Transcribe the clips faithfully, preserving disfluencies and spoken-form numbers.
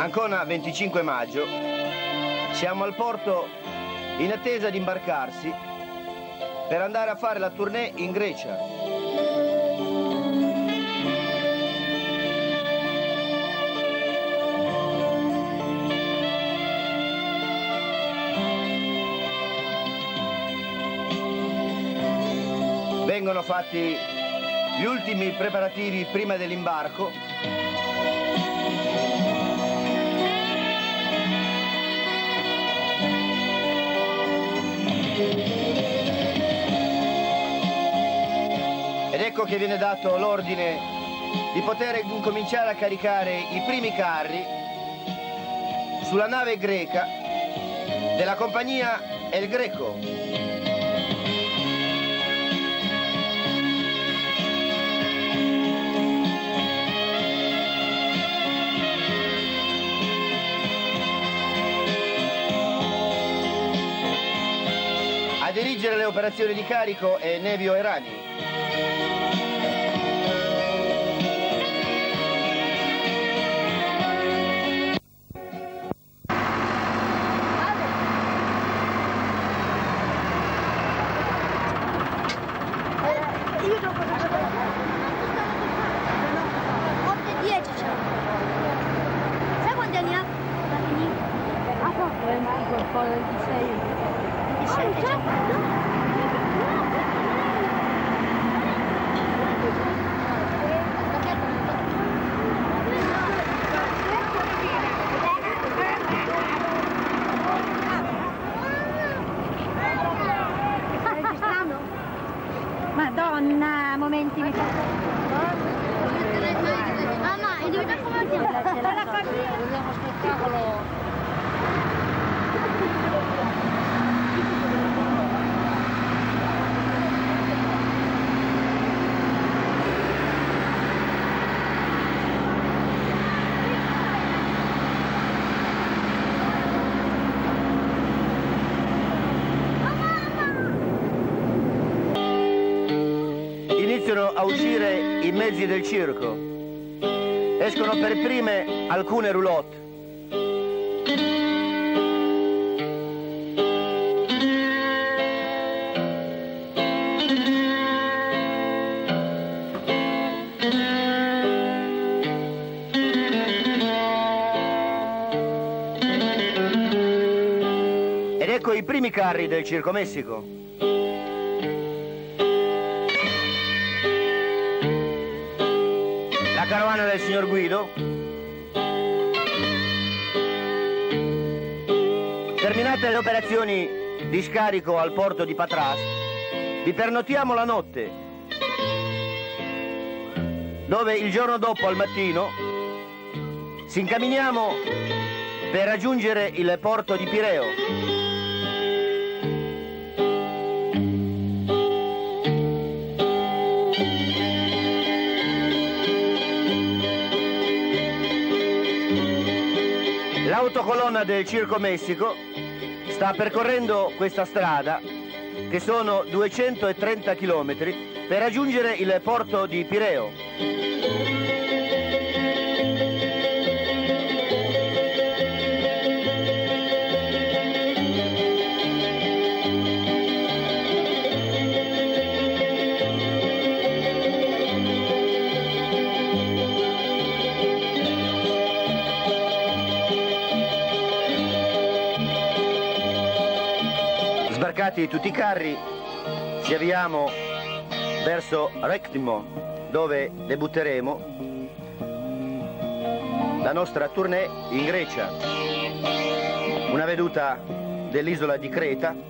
Ancona, venticinque maggio. Siamo al porto in attesa di imbarcarsi per andare a fare la tournée in Grecia. Vengono fatti gli ultimi preparativi prima dell'imbarco. Ed ecco che viene dato l'ordine di poter incominciare a caricare i primi carri sulla nave greca della compagnia El Greco. A dirigere le operazioni di carico è Nevio Erani. Madonna, momenti mi fa. Mamma, è diventato come vogliamo spettacolo. Iniziano a uscire i mezzi del circo. Escono per prime alcune roulotte. Ed ecco i primi carri del Circo Messico. La carovana del signor Guido. Terminate le operazioni di scarico al porto di Patras, vi pernottiamo la notte, dove il giorno dopo al mattino ci incamminiamo per raggiungere il porto di Pireo. L'autocolonna del Circo Messico sta percorrendo questa strada, che sono duecentotrenta chilometri, per raggiungere il porto di Pireo. Sbarcati tutti i carri, ci avviamo verso Rectimo, dove debutteremo la nostra tournée in Grecia. Una veduta dell'isola di Creta.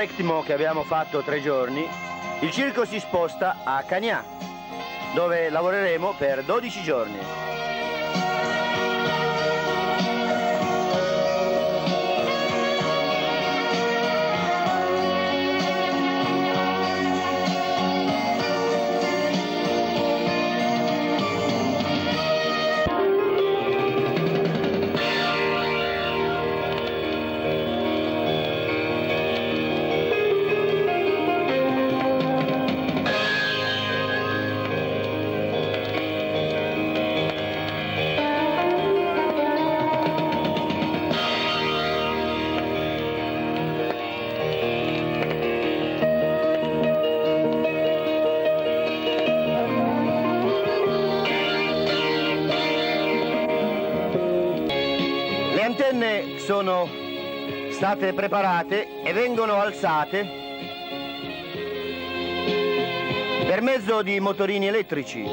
l'Ectimo che abbiamo fatto tre giorni, il circo si sposta a Cagnà, dove lavoreremo per dodici giorni. Le antenne sono state preparate e vengono alzate per mezzo di motorini elettrici.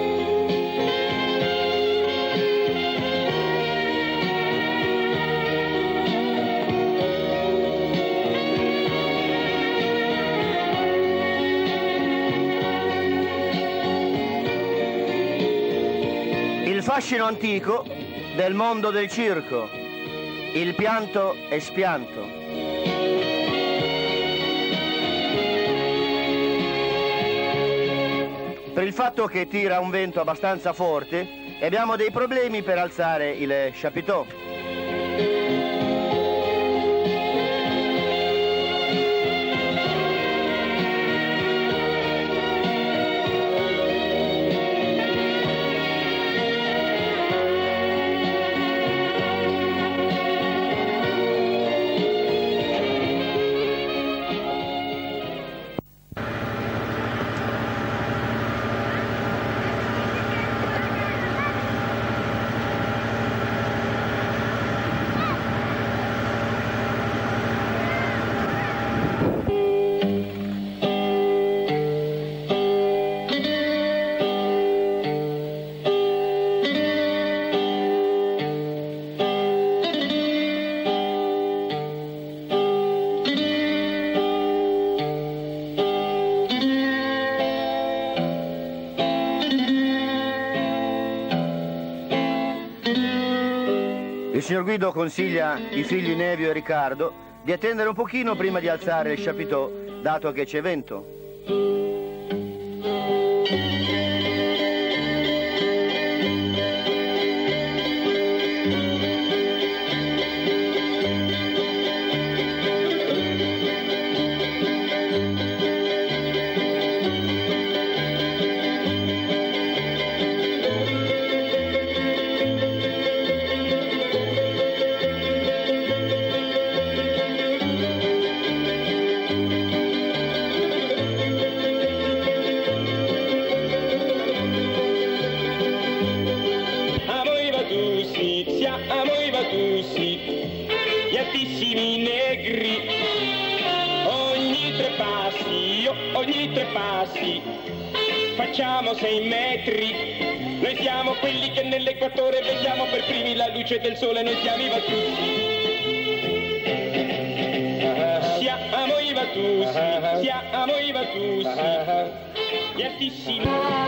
Il fascino antico del mondo del circo, il pianto e spianto. Per il fatto che tira un vento abbastanza forte e abbiamo dei problemi per alzare il chapiteau. Il signor Guido consiglia i figli Nevio e Riccardo di attendere un pochino prima di alzare il chapiteau, dato che c'è vento. Siamo i Vatussi, gli altissimi negri, ogni tre passi, ogni tre passi, facciamo sei metri, noi siamo quelli che nell'equatore vediamo per primi la luce del sole, noi siamo i Vatussi. Siamo i Vatussi, siamo i Vatussi, gli altissimi.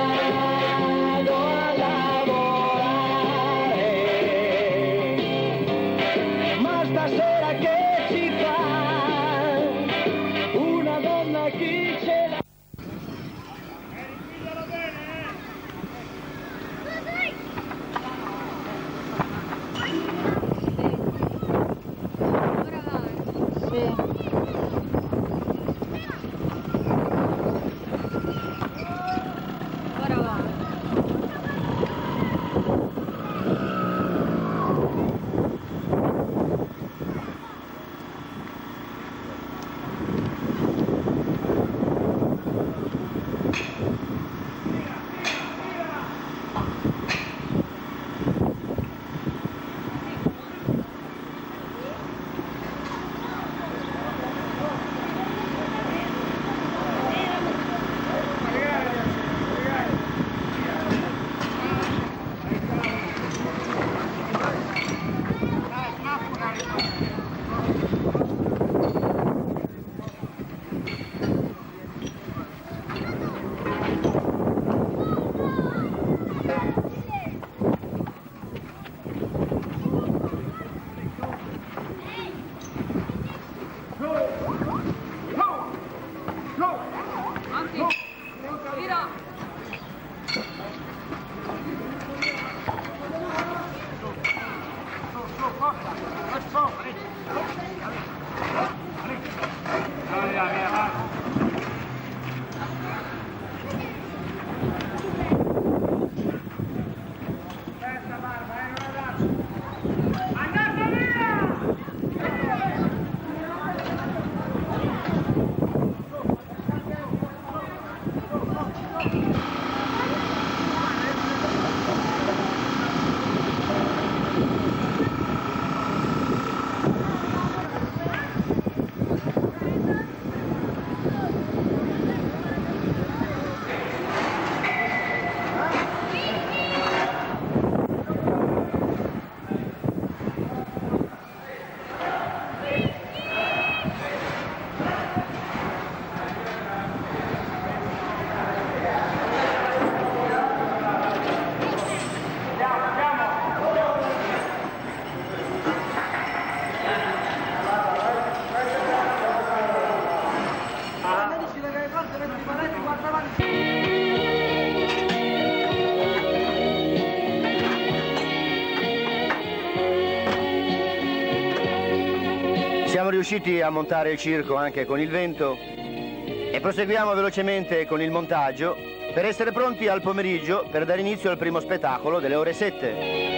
Stasera che ci fa una donna chi ce l'ha. Sì. Ora va. riusciti a montare il circo anche con il vento e proseguiamo velocemente con il montaggio per essere pronti al pomeriggio per dare inizio al primo spettacolo delle ore sette.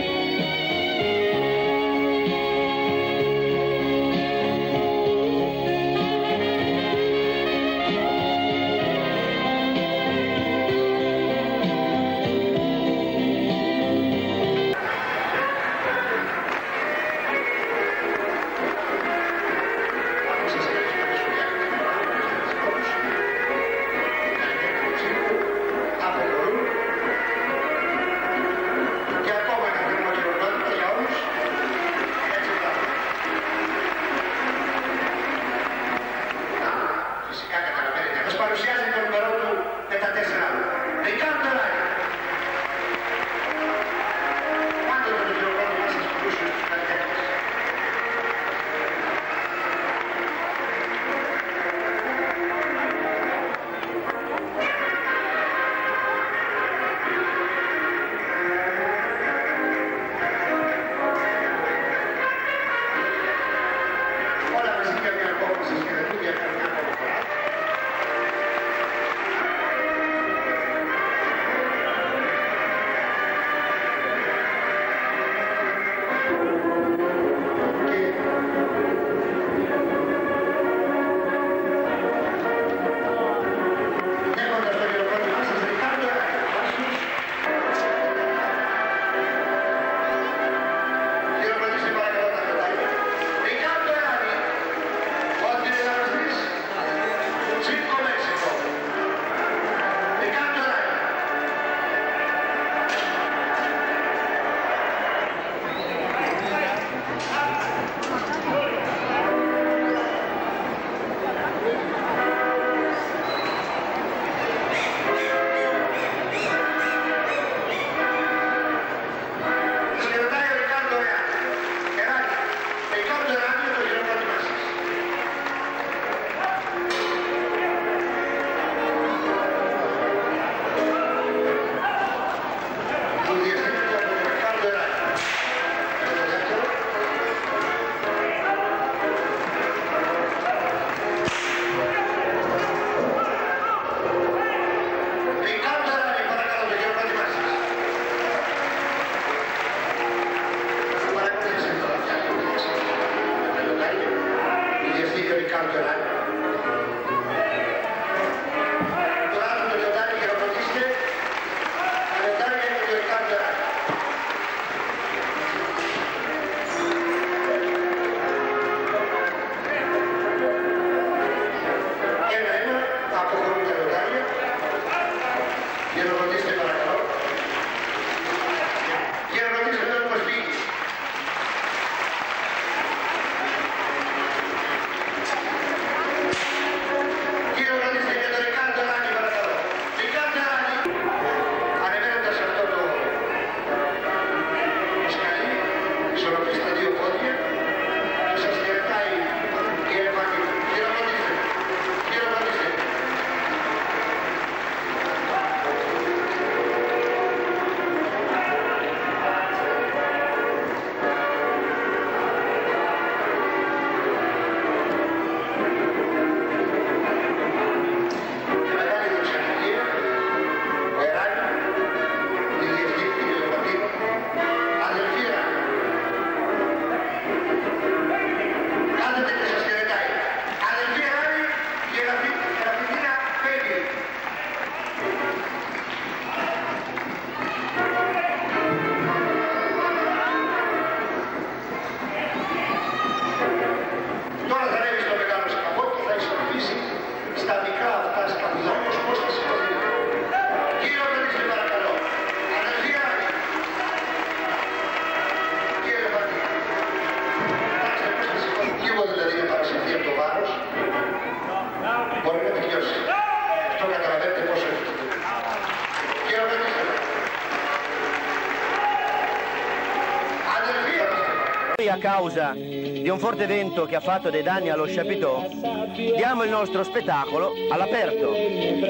A causa di un forte vento che ha fatto dei danni allo chapiteau, diamo il nostro spettacolo all'aperto. E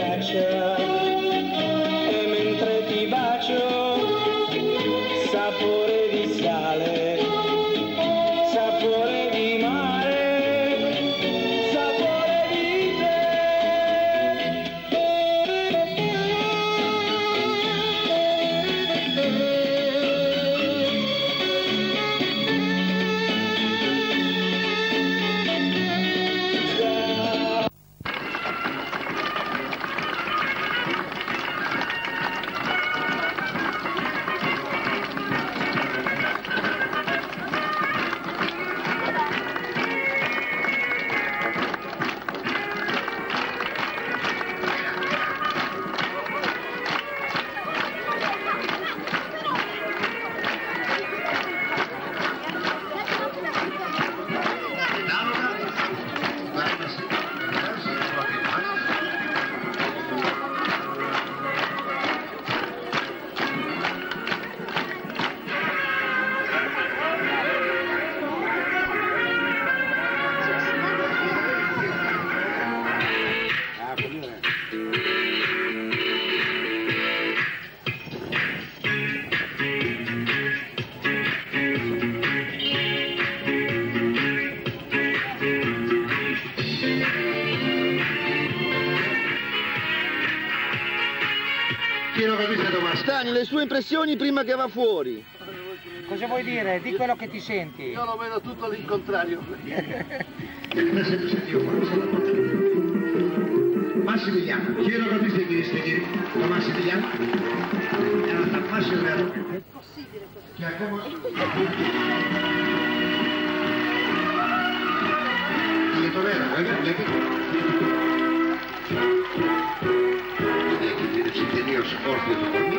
mentre ti bacio, sapore di sale, sapore di mare, Io l'ho vista domani. Stani, le sue impressioni prima che va fuori. Cosa vuoi dire? Di quello che ti senti. Io lo vedo tutto all'incontrario. Massimiliano, quiero que dice que seguir con Massimiliano. Era Massimiliano. È possibile questo? Che accoma. Lieto vero, ragazzi. Che ci tenio sforzo di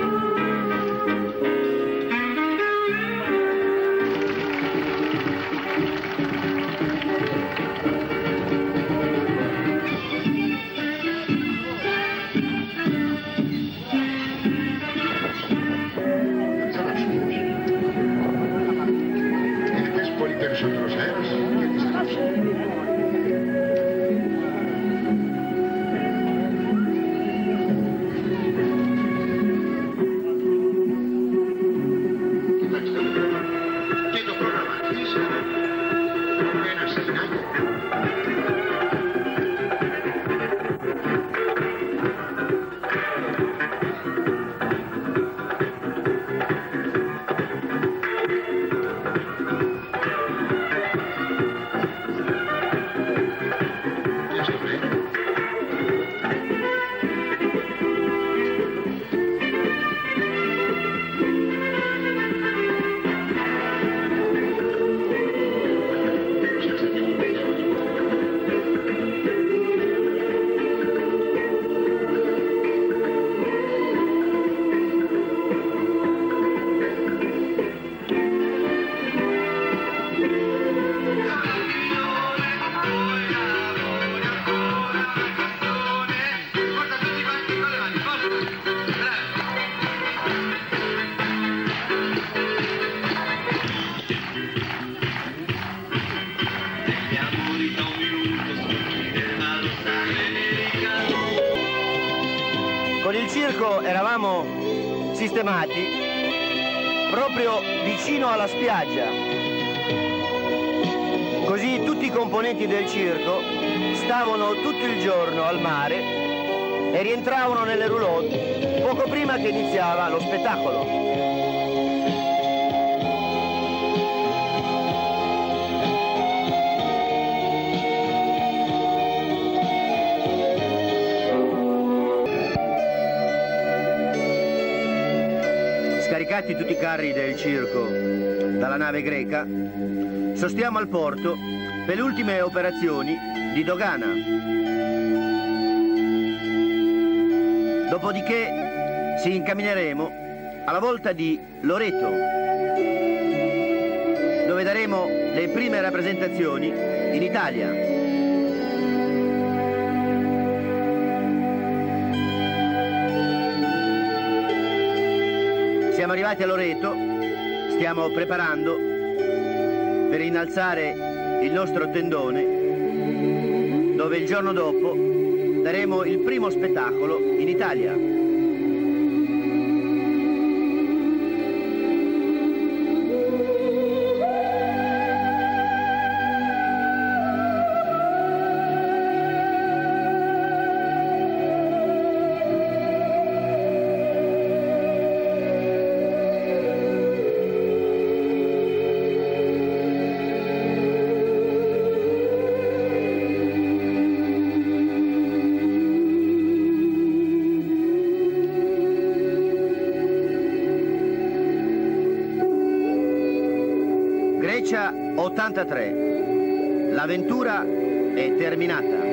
Con il circo eravamo sistemati proprio vicino alla spiaggia. Così tutti i componenti del circo stavano tutto il giorno al mare e rientravano nelle roulotte poco prima che iniziava lo spettacolo. Scaricati tutti i carri del circo dalla nave greca, sostiamo al porto per le ultime operazioni di dogana. Dopodiché ci incammineremo alla volta di Loreto, dove daremo le prime rappresentazioni in Italia. Siamo arrivati a Loreto, stiamo preparando per innalzare il nostro tendone, dove il giorno dopo daremo il primo spettacolo in Italia. Grecia ottantatré. L'avventura è terminata.